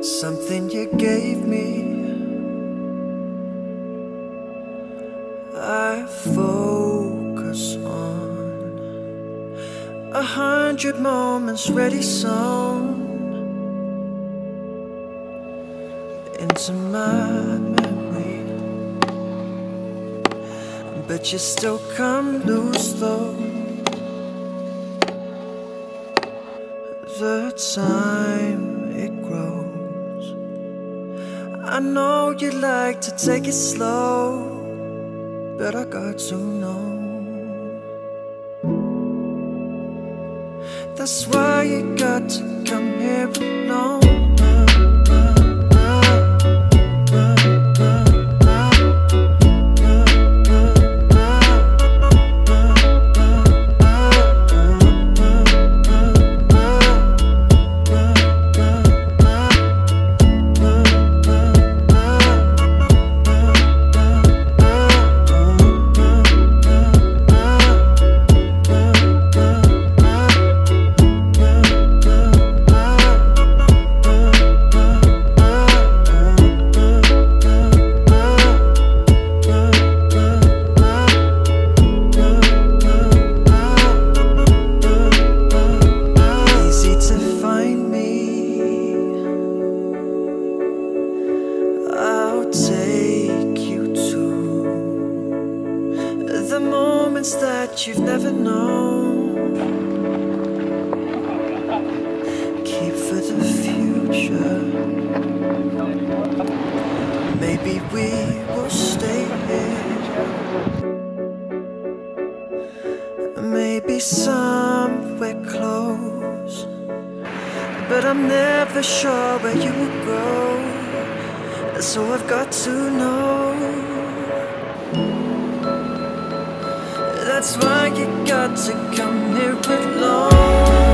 Something you gave me, I focus on 100 moments ready sewn into my memory. But you still come loose though. The time it grows, I know you like to take it slow, but I got to know. That's why you got to come here alone. That you've never known, keep for the future. Maybe we will stay here, maybe somewhere close, but I'm never sure where you will go. So I've got to know. That's why you got to come here alone.